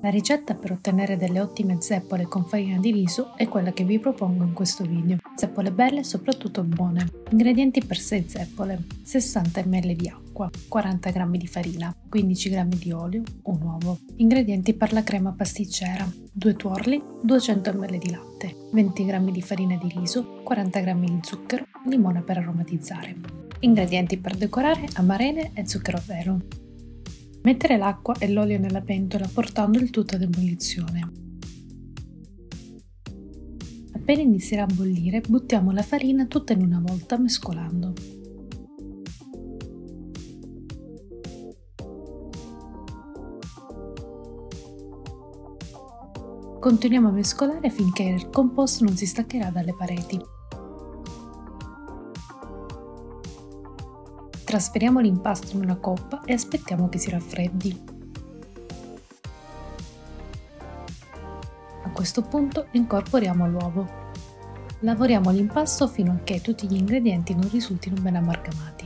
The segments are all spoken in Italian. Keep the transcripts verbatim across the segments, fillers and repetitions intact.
La ricetta per ottenere delle ottime zeppole con farina di riso è quella che vi propongo in questo video. Zeppole belle e soprattutto buone. Ingredienti per sei zeppole: sessanta millilitri di acqua, quaranta grammi di farina, quindici grammi di olio, un uovo. Ingredienti per la crema pasticcera: due tuorli, duecento millilitri di latte, venti grammi di farina di riso, quaranta grammi di zucchero, limone per aromatizzare. Ingredienti per decorare: amarene e zucchero a velo. Mettere l'acqua e l'olio nella pentola portando il tutto ad ebollizione. Appena inizierà a bollire, buttiamo la farina tutta in una volta mescolando. Continuiamo a mescolare finché il composto non si staccherà dalle pareti. Trasferiamo l'impasto in una coppa e aspettiamo che si raffreddi. A questo punto incorporiamo l'uovo. Lavoriamo l'impasto fino a che tutti gli ingredienti non risultino ben amalgamati.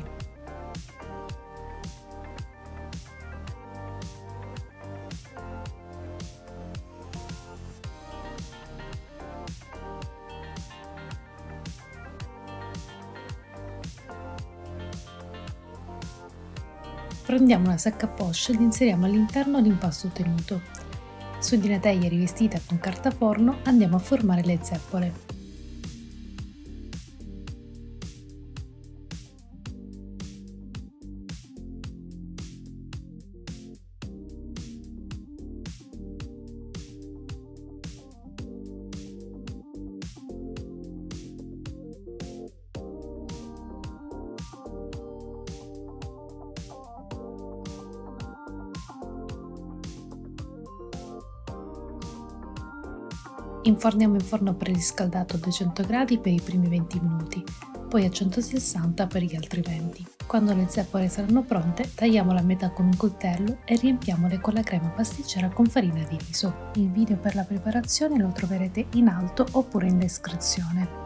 Prendiamo una sacca a poche ed inseriamo all'interno l'impasto ottenuto. Su di una teglia rivestita con carta forno andiamo a formare le zeppole. Inforniamo in forno preriscaldato a duecento gradi per i primi venti minuti, poi a centosessanta per gli altri venti. Quando le zeppole saranno pronte, tagliamole a metà con un coltello e riempiamole con la crema pasticcera con farina di riso. Il video per la preparazione lo troverete in alto oppure in descrizione.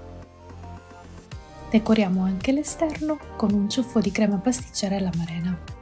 Decoriamo anche l'esterno con un ciuffo di crema pasticcera all'amarena.